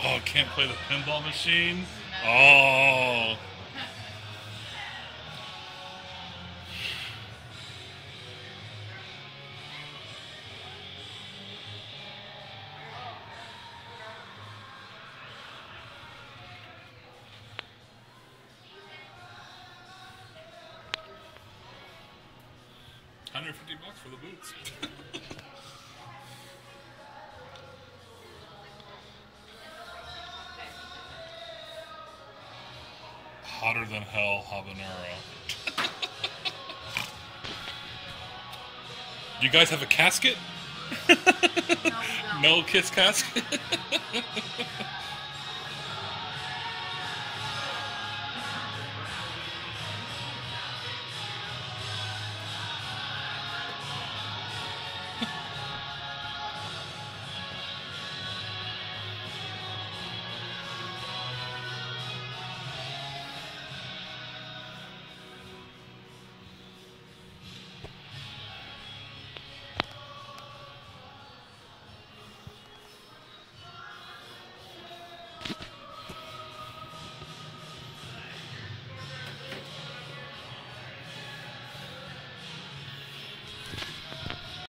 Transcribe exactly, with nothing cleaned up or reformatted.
Oh, can't play the pinball machine? Oh. one hundred fifty bucks for the boots. Hotter than hell habanero. You guys have a casket? No, we don't. No kiss casket?